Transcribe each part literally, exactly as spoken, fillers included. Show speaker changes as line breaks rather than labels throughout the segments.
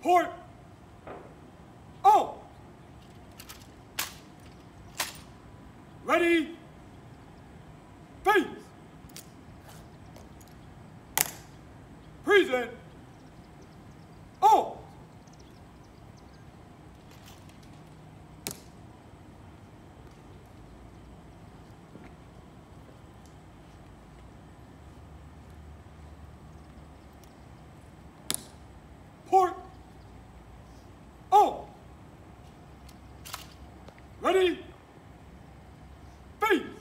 Port. Oh. Ready. Face. Present. Oh. Port. Oh. Ready. Face.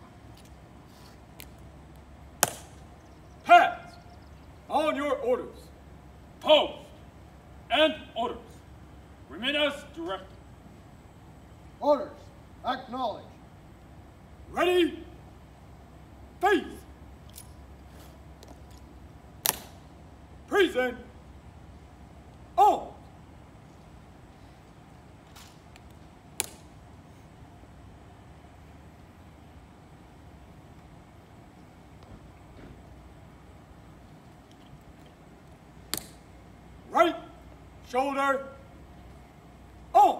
Pass. On your orders.
Post and orders. Remain as directed.
Orders. Acknowledge.
Ready. Face. Present. Oh. Right shoulder. Oh.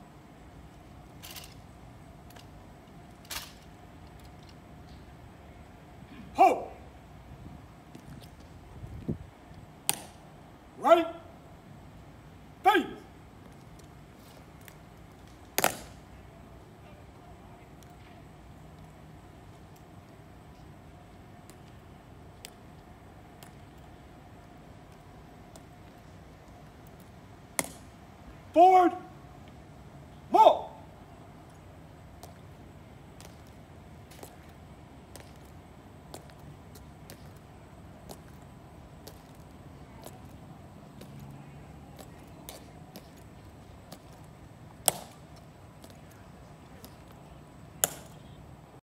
Ho. Right. Face. Forward.